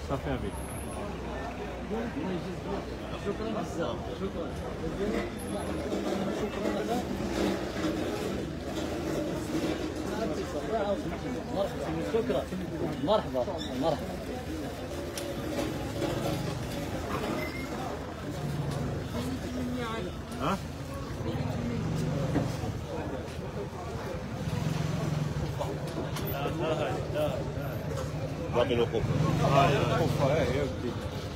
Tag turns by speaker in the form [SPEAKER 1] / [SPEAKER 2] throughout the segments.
[SPEAKER 1] صافي بك.
[SPEAKER 2] شكرا بزاف. شكرا. شكرا. مرحبا مرحبا.
[SPEAKER 1] ها؟
[SPEAKER 3] باقي الوقوف.
[SPEAKER 1] القفة هي ودي.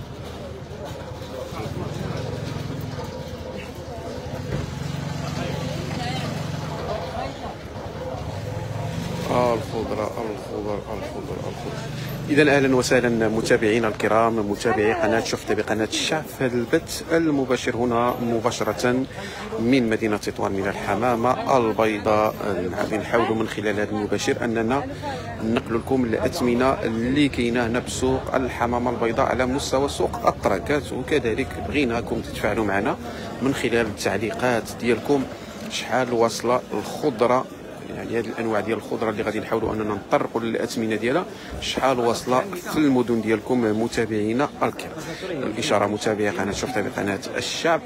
[SPEAKER 4] الخضرة. إذا أهلا وسهلا متابعينا الكرام، متابعي قناة شفت بقناة الشعب في هذا البث المباشر هنا مباشرة من مدينة تطوان من الحمامة البيضاء. غادي نحاولوا من خلال هذا المباشر أننا نقل لكم الأثمنة اللي كاينة هنا بسوق الحمامة البيضاء على مستوى سوق الطراكات، وكذلك بغيناكم تتفاعلوا معنا من خلال التعليقات ديالكم شحال واصلة الخضرة، يعني هذه الانواع ديال الخضره اللي غادي نحاولوا اننا نطرقوا للاثمنه ديالها شحال واصله في المدن ديالكم متابعينا الكرام. الاشاره متابعي قناه شفت بقناه الشعب،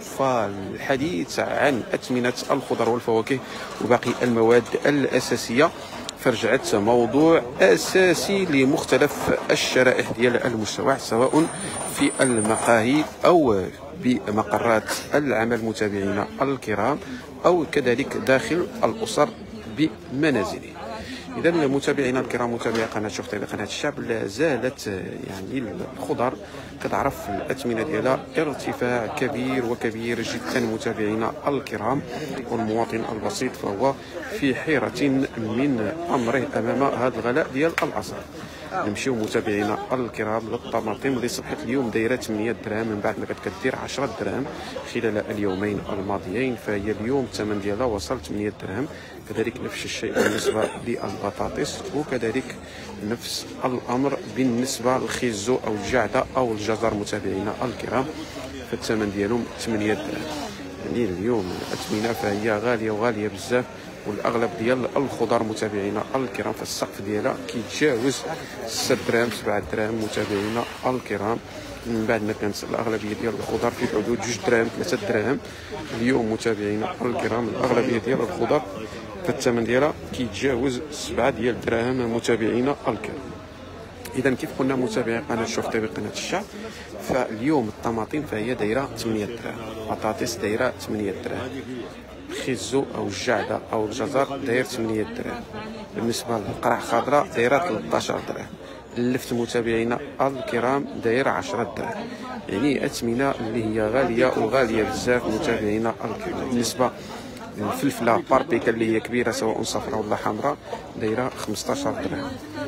[SPEAKER 4] فالحديث عن اثمنه الخضر والفواكه وباقي المواد الاساسيه، فرجعت موضوع اساسي لمختلف الشرائح ديال المجتمع سواء في المقاهي او بمقرات العمل متابعينا الكرام او كذلك داخل الاسر بمنازله. اذا متابعينا الكرام، متابعي قناه شفت بقناه الشعب، لا زالت يعني الخضر كتعرف الاثمنه ديالها ارتفاع كبير وكبير جدا متابعينا الكرام، والمواطن البسيط فهو في حيره من امره امام هذا الغلاء ديال الاسعار. نمشيو متابعينا الكرام للطماطم اللي صبحت اليوم دايره 8 دراهم من بعد ما كانت كدير 10 دراهم خلال اليومين الماضيين، فهي اليوم الثمن ديالها وصل 8 دراهم. كذلك نفس الشيء بالنسبه للبطاطس، وكذلك نفس الامر بالنسبه للخيزو او الجعده او الجزر متابعينا الكرام، فالثمن ديالهم 8 دراهم. يعني اليوم الاثمنه فهي غاليه وغاليه بزاف، والاغلب ديال الخضر متابعينا الكرام فالسقف ديالها كيتجاوز 6 دراهم 7 دراهم متابعينا الكرام. من بعد ما كانت الاغلبيه ديال الخضر في حدود 2 دراهم 3 دراهم، اليوم متابعينا الكرام الاغلبيه ديال الخضر فالثمن ديالها كيتجاوز 7 ديال الدراهم متابعينا الكرام. اذا كيف قلنا متابعي قناه شفت بقناه الشعب، فاليوم الطماطم فهي دايره 8 دراهم، بطاطس دايره 8 دراهم، الخيزو او الجعده او الجزر داير 8 دراهم، بالنسبه للقرع خضراء دايره 13 درهم، اللفت متابعينا الكرام داير 10 دراهم. يعني اثمنه اللي هي غاليه وغاليه بزاف متابعينا الكرام. بالنسبه للفلفله باربيكا اللي هي كبيره سواء صفراء ولا حمراء دايره 15 درهم،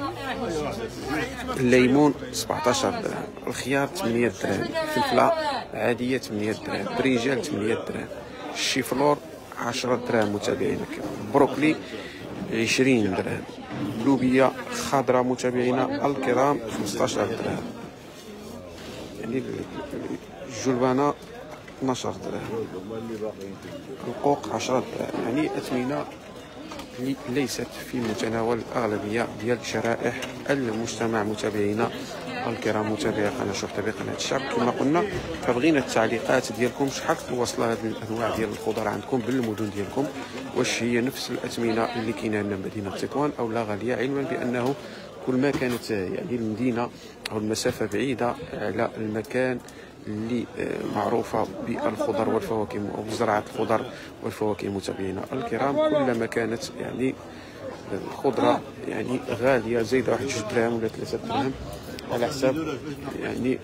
[SPEAKER 4] الليمون 17 درهم، الخيار 8 دراهم، الفلفله عاديه 8 دراهم، برينجان 8 دراهم، الشيفلور 10 دراهم متابعينا الكرام، بروكلي 20 درهم، لوبيا خضراء متابعينا الكرام 15 درهم، يعني الجلبانه 12 درهم، القوق 10 درهم. يعني اثمنه ليست في متناول الاغلبيه ديال شرائح المجتمع متابعينا الكرام، متابعي قناه شفت بقناه الشعب. كما قلنا فبغينا التعليقات ديالكم شحال واصله هذه الانواع ديال الخضر عندكم بالمدن ديالكم، واش هي نفس الاثمنه اللي كاينه لنا مدينه تطوان او لا غاليه، علما بانه كل ما كانت يعني المدينه او المسافه بعيده على المكان اللي معروفه بالخضر والفواكه او زراعه الخضر والفواكه متابعينا الكرام، كلما كانت يعني الخضره يعني غاليه زايده واحد 2 دراهم ولا 3 دراهم على حساب يعني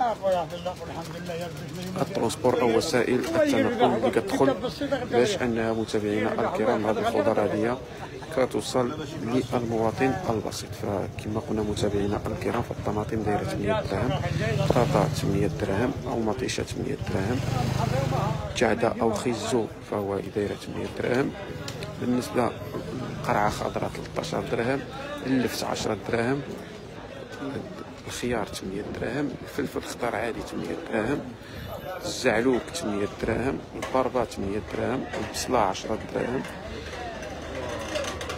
[SPEAKER 4] الترونسبور او وسائل التنقل اللي كتدخل باش انها متابعينا الكرام هذه الخضر هذه كتوصل للمواطن البسيط. فكما قلنا متابعينا الكرام فالطماطم دايره 8 دراهم، بطاطا 8 دراهم او مطيشه 8 دراهم، جعده او خيزو فهو دايره 8 دراهم، بالنسبه للقرعه خضراء 13 درهم، اللفت 10 دراهم، الخيار 8 دراهم، الفلفل الخضر عادي 8 دراهم، الزعلوك 8 دراهم، البربه 8 دراهم، البصله 10 دراهم،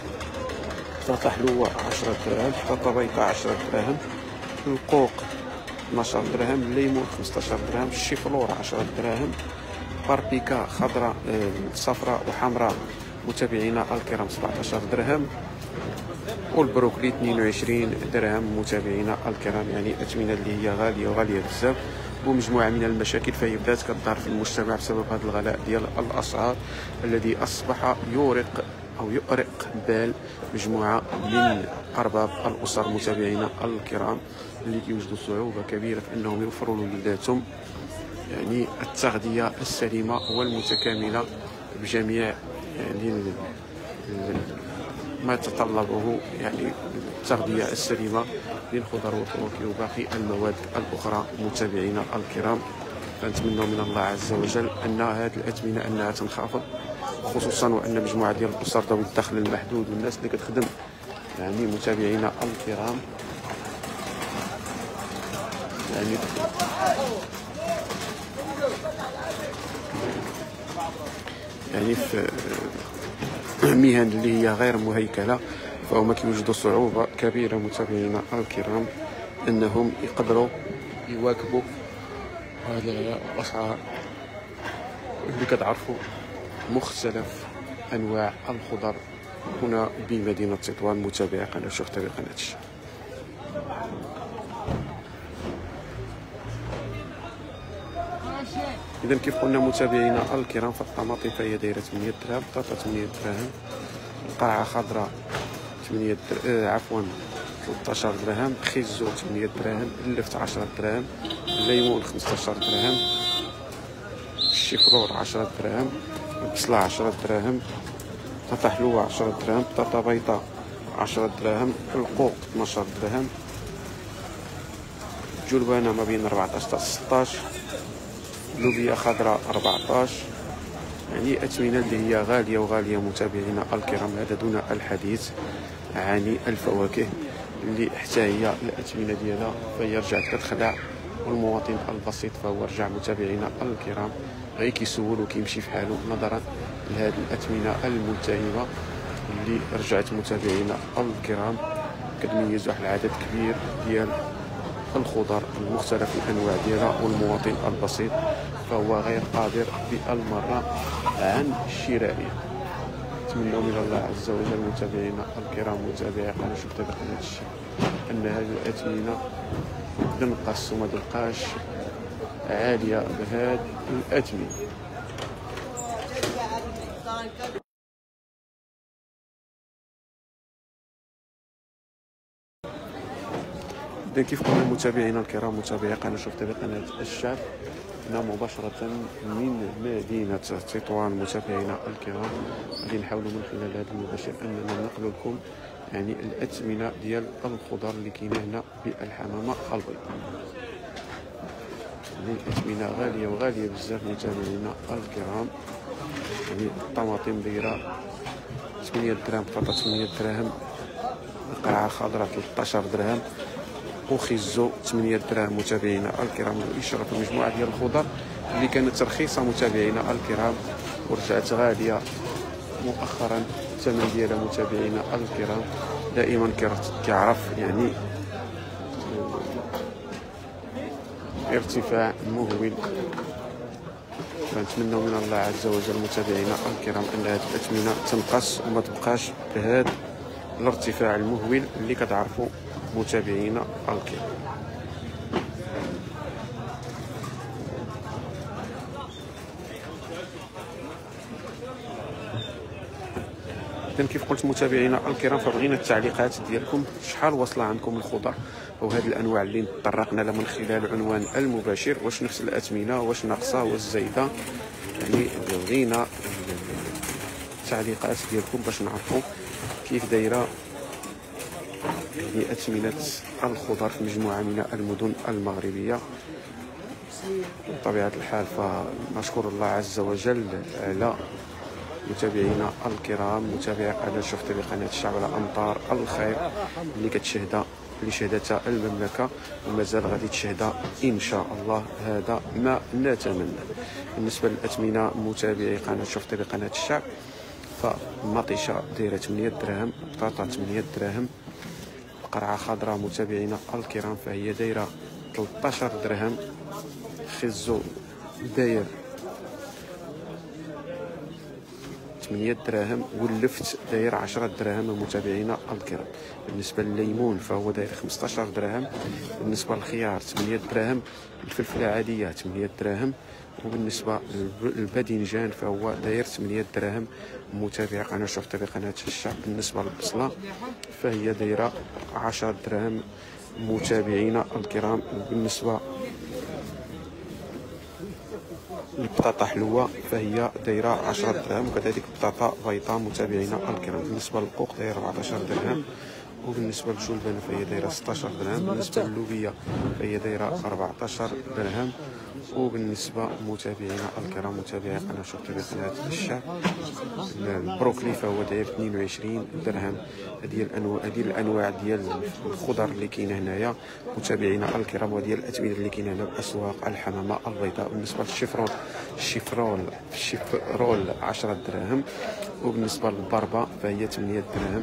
[SPEAKER 4] بطاطا حلوه 10 دراهم، بطاطا بيضاء 10 دراهم، القوق 12 درهم، الليمون 15 درهم، الشيفلور 10 دراهم، باربيكا خضراء صفراء وحمراء متابعينا الكرام 17 درهم، والبروكلي 22 درهم متابعينا الكرام. يعني أثمنة اللي هي غالية وغالية بزاف، ومجموعة من المشاكل فهي بدات كتظهر في المجتمع بسبب هذا الغلاء ديال الأسعار الذي أصبح يورق أو يؤرق بال مجموعة من أرباب الأسر متابعينا الكرام، اللي كيوجدوا صعوبة كبيرة في أنهم يوفروا لولاداتهم يعني التغذية السليمة والمتكاملة بجميع يعني ما يتطلبه يعني التغذية السليمة للخضر والفواكه وباقي المواد الأخرى متابعينا الكرام. فنتمنى من الله عز وجل أن هذه الأثمنة أنها تنخفض، خصوصا وأن مجموعة ديال الأسر ذوي الدخل المحدود والناس اللي كتخدم يعني متابعينا الكرام يعني في مهن اللي هي غير مهيكلة، فهم كيوجدوا صعوبة كبيرة متابعينا الكرام أنهم يقدروا يواكبوا هذه الأسعار اللي كتعرفوا مختلف أنواع الخضر هنا بمدينة تطوان. متابعي قناة شفت بقناة الشعب. إذا كيف قلنا متابعينا الكرام، فالطماطم فهي دايرة 8 دراهم، البطاطا 8 دراهم، القرعة خضراء 13 درهم، خيزو 8 دراهم، اللفت 10 دراهم، الليمون 15 درهم، الشيفرور 10 دراهم، البصلة 10 دراهم، بطاطا حلوة 10 دراهم، بطاطا بيضاء 10 دراهم، القوق 12 درهم، جلبانة ما بين 14 حتى 16، لوبيا خضراء 14. يعني أثمنة اللي هي غالية وغالية متابعينا الكرام. هذا دون الحديث عن الفواكه اللي حتى هي الأثمنة ديالها فهي رجعت كتخدع، والمواطن البسيط فهو رجع متابعينا الكرام غير كيسول وكيمشي في حاله نظرا لهذه الأثمنة الملتهبة اللي رجعت متابعينا الكرام كتميز واحد العدد كبير ديال الخضر بمختلف الانواع ديالها، والمواطن البسيط فهو غير قادر بالمره عن شرائها. نتمنى من الله عز وجل متابعينا الكرام متابعي قناه شفت بقناه الشعب ان هذه الاثمنه تنقص وما تبقاش عاليه بهذه الاثمنه. كيف قلنا متابعينا الكرام متابعي قناه شفت بقناه الشعب، هنا مباشره من مدينه تطوان متابعينا الكرام غادي نحاولوا من خلال هذا المباشر اننا نقل لكم يعني الاثمنه ديال الخضر اللي كاينه هنا بالحمامه البيضاء. يعني الاثمنه غاليه وغاليه بزاف متابعينا الكرام. يعني الطماطم دايره 8 دراهم، بطاطا 8 دراهم، القرعه خضراء 13 درهم، وخيزو 8 دراهم متابعينا الكرام. والاشاره في مجموعه ديال الخضر اللي كانت رخيصه متابعينا الكرام ورجعت غاليه مؤخرا. الثمن ديالها متابعينا الكرام دائما كيعرف يعني ارتفاع مهول. فنتمنى من الله عز وجل متابعينا الكرام ان هذه الاثمنه تنقص وما تبقاش بهذا الارتفاع المهول اللي كتعرفوا متابعينا الكرام. إذن كيف قلت متابعينا الكرام فبغينا التعليقات ديالكم، شحال واصله عندكم الخضر وهذه الانواع اللي تطرقنا لها من خلال عنوان المباشر، واش نفس الاثمنه، واش ناقصه، واش زايده؟ يعني بغينا التعليقات ديالكم باش نعرفوا كيف دايره يعني أثمنة الخضر في مجموعة من المدن المغربية. بطبيعة الحال فنشكر الله عز وجل على متابعينا الكرام متابعي قناة شفت بقناة الشعب على أمطار الخير اللي كتشهدها اللي شهدتها المملكة ومازال غادي تشهدها إن شاء الله. هذا ما نتمنى. بالنسبة للأثمنة متابعي قناة شفت بقناة الشعب فمطيشة دايرة 8 دراهم، بطاطا 8 دراهم، قرعة خضراء متابعينا الكرام فهي دايرة 13 درهم. خزو داير 8 دراهم، واللفت داير 10 دراهم متابعينا الكرام. بالنسبه للليمون فهو داير 15 درهم. بالنسبه للخيار 8 دراهم. الفلفله عاديه 8 دراهم. وبالنسبه للباذنجان فهو داير 8 دراهم متابعي قناه شفت بقناه الشعب. بالنسبه للبصله فهي دايره 10 دراهم متابعينا الكرام. بالنسبه البطاطا حلوه فهي دايره 10 دراهم، وكذلك بطاطا بيضاء متابعينا الكرام. بالنسبه للقوق داير 14 درهم. وبالنسبه للجلبانه فهي دايره 16 درهم. بالنسبه للوبيه فهي دايره 14 درهم. وبالنسبه متابعينا الكرام متابعي قناه شفت بقناه الشعب، البروكلي فهو داير 22 درهم. هذه الانواع ديال الخضر اللي كاينه هنايا متابعينا الكرام، وديال الاثمنه اللي كاينه هنا باسواق الحمامه البيضاء. بالنسبه للشيفرول 10 دراهم. وبالنسبه للبربه فهي 8 دراهم.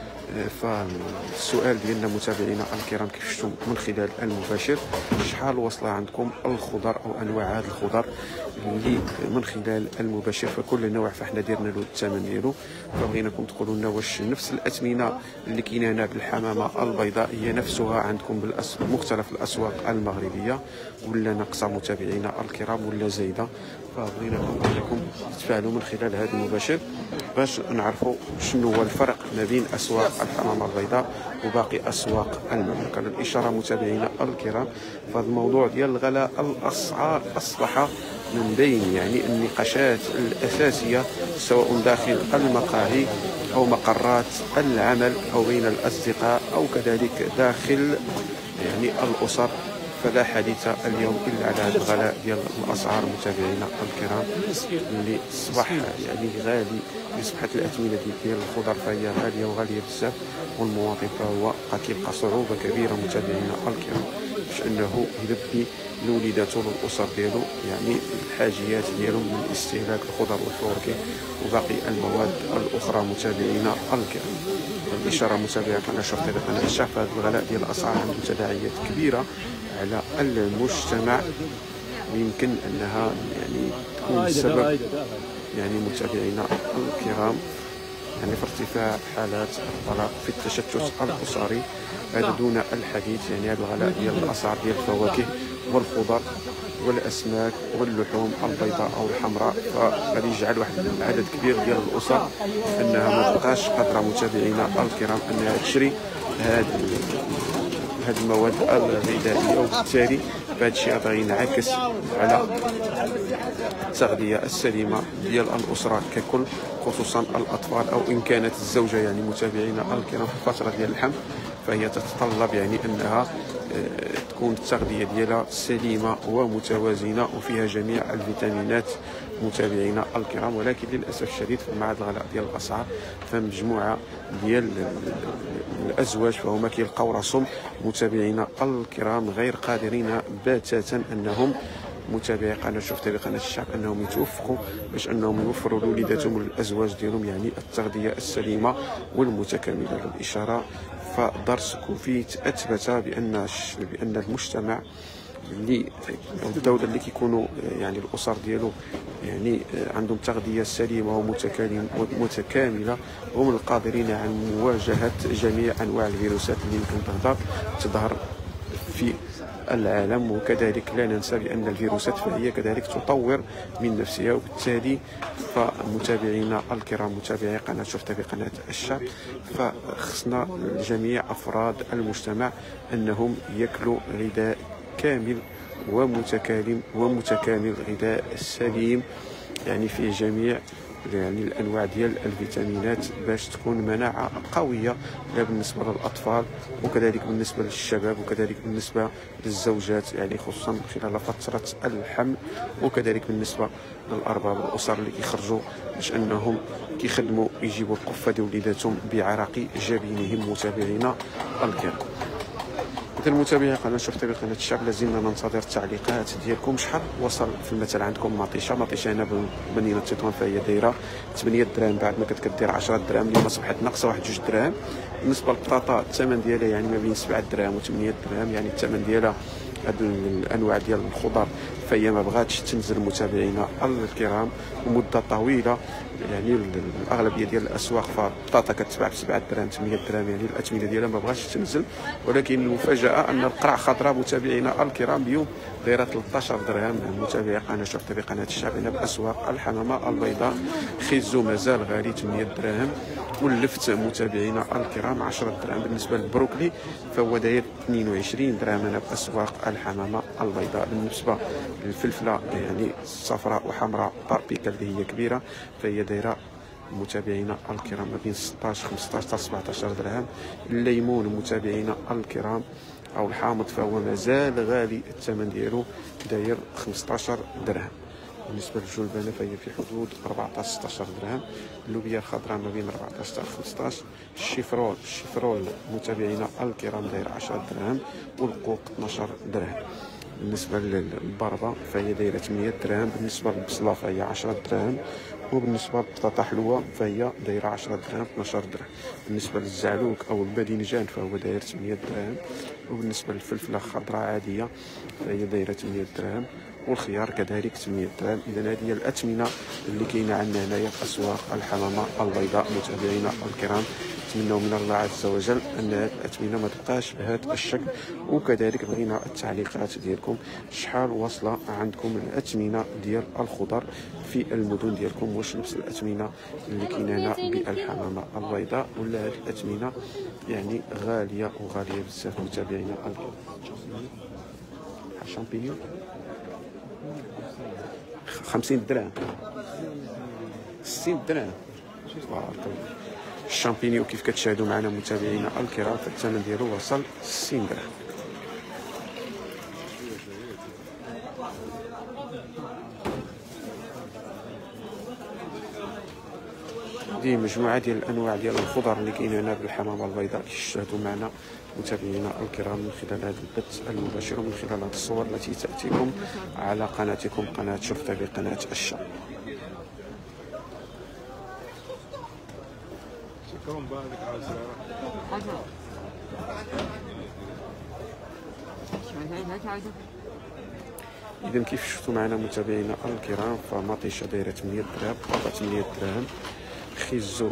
[SPEAKER 4] فالسؤال ديالنا متابعينا الكرام كيف شفتم من خلال المباشر، شحال واصله عندكم الخضر او انواع هذا الخضر اللي من خلال المباشر، فكل نوع فاحنا درنا له الثمن ديالو. فبغيناكم تقولوا لنا واش نفس الاثمنه اللي كاينه هنا بالحمامه البيضاء هي نفسها عندكم مختلف الاسواق المغربيه، ولا ناقصه متابعينا الكرام، ولا زايده. فبغيناكم انكم تتفاعلوا من خلال هذا المباشر باش نعرفوا شنو هو الفرق ما بين اسواق الحمامه البيضاء وباقي اسواق المملكه. للاشاره متابعينا الكرام، فهذا الموضوع ديال الغلاء الاسعار اصبح من بين يعني النقاشات الاساسيه، سواء داخل المقاهي او مقرات العمل او بين الاصدقاء او كذلك داخل يعني الاسر. فلا حديث اليوم الا على هذا الغلاء ديال الاسعار متابعينا الكرام اللي اصبح يعني غالي. اصبحت الاثمنه ديال الخضر فهي غاليه وغاليه بزاف، والمواطن فهو كيلقى صعوبه كبيره متابعينا الكرام باش انه يلبي لوليداته والاسر ديالو يعني الحاجيات ديالهم من استهلاك الخضر والفواكه وباقي المواد الاخرى متابعينا الكرام. الاشاره متابعه قناه شفت بقناه الشعب، هذا الغلاء ديال الاسعار عنده تداعيات كبيره على المجتمع، ويمكن انها يعني تكون السبب يعني متابعينا الكرام يعني في ارتفاع حالات الطلاق في التشتت الاسري. هذا دون الحديث يعني هذا الغلاء ديال الاسعار ديال الفواكه والخضر والاسماك واللحوم البيضاء او الحمراء، فغادي يجعل واحد العدد كبير ديال الاسر انها ما تبقاش قادره متابعينا الكرام انها تشري هذه المواد الغذائيه، وبالتالي فهذا الشيء غادي ينعكس على التغذيه السليمه ديال الاسره ككل، خصوصا الاطفال او ان كانت الزوجه يعني متابعينا الكرام في الفتره ديال الحمل، فهي تتطلب يعني انها تكون التغذيه ديالها سليمه ومتوازنه وفيها جميع الفيتامينات متابعينا الكرام. ولكن للاسف الشديد مع هذا الغلاء ديال الاسعار فمجموعه ديال الازواج فهما كيلقاو راسهم متابعينا الكرام غير قادرين بتاتا انهم متابعي قناه شفت بقناه الشعب انهم يتوفقوا باش انهم يوفروا لوليداتهم والازواج ديالهم يعني التغذيه السليمه والمتكامله. للاشاره فدرس كوفيت اثبت بان المجتمع اللي الدوله اللي كيكونوا يعني الاسر ديالو يعني عندهم تغذيه سليمه ومتكامله هم القادرين على مواجهه جميع انواع الفيروسات اللي يمكن تظهر في العالم. وكذلك لا ننسى بان الفيروسات فهي كذلك تطور من نفسها، وبالتالي فمتابعينا الكرام متابعي قناه شفت بقناه الشعب فخصنا جميع افراد المجتمع انهم ياكلوا غذاء كامل ومتكامل غذاء سليم يعني فيه جميع يعني الانواع ديال الفيتامينات باش تكون مناعه قويه لا بالنسبه للاطفال وكذلك بالنسبه للشباب وكذلك بالنسبه للزوجات يعني خصوصا خلال فتره الحمل، وكذلك بالنسبه للارباب الاسر اللي كيخرجوا باش انهم كيخدموا يجيبوا القفه ديال وليداتهم بعرق جبينهم متابعينا الكرام. المتابعين قناه شفت بقناه الشعب لازلنا ننتظر التعليقات ديالكم. شحال وصل في المثل عندكم مطيشه هنا بمدينه تطوان فهي دايره 8 دراهم بعد ما كانت كدير 10 دراهم اليوم اصبحت ناقصه 1 2 دراهم. بالنسبه للبطاطا الثمن ديالها يعني ما بين 7 دراهم و 8 دراهم يعني الثمن ديالها هاد الانواع ديال الخضر فهي ما بغاتش تنزل متابعينا الكرام ومده طويله. يعني الاغلبيه ديال الاسواق فالبطاطا كتباع ب 7 دراهم 8 دراهم، يعني الاثمنه ديالها ما بغاتش تنزل. ولكن المفاجاه ان القرع خضراء متابعينا الكرام اليوم دايره 13 درهم. متابعي قناه شرطه بقناه الشعب هنا باسواق الحمامه البيضاء. خيزو مازال غالي 8 دراهم، واللفت متابعينا الكرام 10 دراهم. بالنسبه للبروكلي فهو داير 22 درهم هنا باسواق الحمامه البيضاء. بالنسبه للفلفله يعني صفراء وحمراء باربيكا اللي هي كبيره فهي دايره متابعينا الكرام ما بين 16 15 حتى 17 درهم. الليمون متابعينا الكرام او الحامض فهو مازال غالي، الثمن ديالو داير 15 درهم. بالنسبه للجلبانه فهي في حدود 14 16 درهم. اللوبيا الخضراء ما بين 14 حتى 15. الشيفرول متابعينا الكرام داير 10 درهم، والقوق 12 درهم. بالنسبه للبربه فهي دايره 8 درهم. بالنسبه للبصله فهي 10 دراهم، وبالنسبه للبطاطا حلوه فهي دايره 10 دراهم 12 درهم. بالنسبه للزعلوك او الباذنجان فهو داير 8 دراهم، وبالنسبه للفلفله الخضراء عاديه فهي دايره 8 دراهم، والخيار كذلك 8 دراهم. اذا هذه هي الاثمنه اللي كاينه عندنا هنايا في اسواق الحمامه البيضاء. متابعينا الكرام نتمنوا من الله عز وجل ان هذه الاثمنه ما تبقاش بهذا الشكل، وكذلك بغينا التعليقات ديالكم شحال واصله عندكم الاثمنه ديال الخضر في المدن ديالكم، واش نفس الاثمنه اللي كاينه هنا بالحمامه البيضاء ولا هذه الاثمنه يعني غاليه وغاليه بزاف. متابعينا الكرام شامبينيون 50 درهم 60 درهم. الشامبينيو كيف كتشاهدوا معنا متابعينا الكرام فالثمن ديالو وصل 60 درهم. هذه مجموعه ديال الانواع ديال الخضر اللي كاينه هنا بالحمامه البيضاء كيشاهدوا معنا متابعينا الكرام من خلال هذا البث المباشر ومن خلال هذه الصور التي تاتيكم على قناتكم قناه شرطه بقناه الشعب. إذا كيف شفتوا معنا متابعينا الكرام فمطيشه دايره 8 دراهم، طابع 8 دراهم، خيزو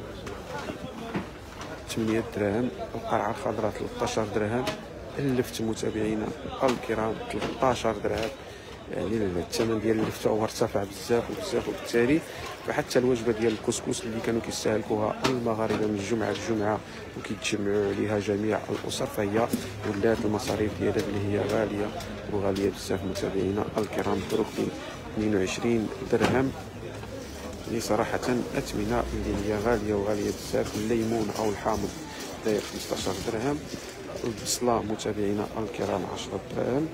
[SPEAKER 4] 8 دراهم، القرعه الخضراء 13 درهم، اللفت متابعينا الكرام 13 درهم. يعني الثمن ديال اللفت هو ارتفع بزاف وبزاف، وبالتالي فحتى الوجبه ديال الكسكس اللي كانوا كيستهلكوها المغاربه من الجمعه للجمعه وكيتجمعوا عليها جميع الاسر فهي ولات المصاريف ديالها اللي هي غاليه وغاليه بزاف. متابعينا الكرام بروكلي 22 درهم، يعني صراحه اثمنه اللي هي غاليه وغاليه بزاف. الليمون او الحامض داير 15 درهم، البصله متابعينا الكرام 10 دراهم،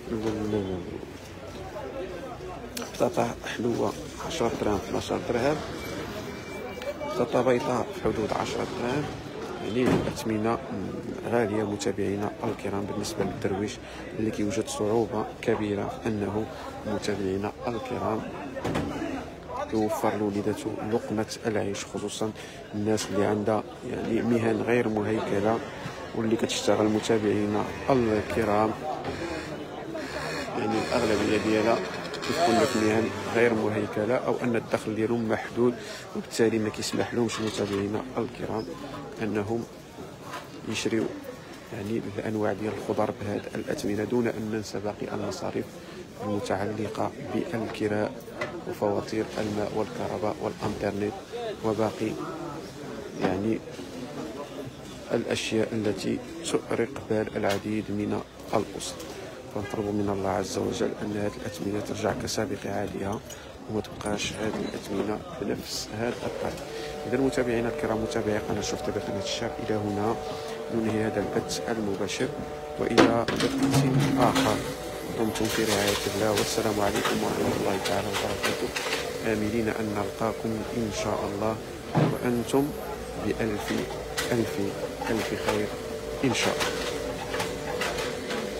[SPEAKER 4] بطاطا حلوه 10 دراهم 12 درهم، بطاطا بيضاء في حدود 10 دراهم. يعني الاثمنه غاليه متابعينا الكرام. بالنسبه للدرويش اللي كيوجد صعوبه كبيره انه متابعينا الكرام يوفر لوليدته لقمه العيش، خصوصا الناس اللي عندها يعني مهن غير مهيكله واللي كتشتغل متابعينا الكرام، يعني الاغلبيه ديالها كتكون في مهن غير مهيكله او ان الدخل ديالهم محدود، وبالتالي ما كيسمح لهمش متابعينا الكرام انهم يشريوا يعني الانواع ديال الخضر بهذه الاثمنه، دون ان ننسى باقي المصاريف المتعلقه بالكراء وفواتير الماء والكهرباء والانترنت وباقي يعني الاشياء التي تؤرق بال العديد من الاسر. فنطلب من الله عز وجل ان هذه الاثمنه ترجع كسابق عادها وما تبقاش هذه الاثمنه بنفس هذا الطريق. اذا متابعينا الكرام متابعي قناه شرطه بقناه الشعب، الى هنا ننهي هذا البث المباشر والى بث اخر. دمتم في رعايه الله، والسلام عليكم ورحمه الله تعالى وبركاته، املين ان نلقاكم ان شاء الله وانتم بألف ألف ألف خير إن شاء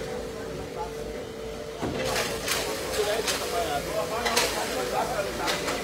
[SPEAKER 4] الله.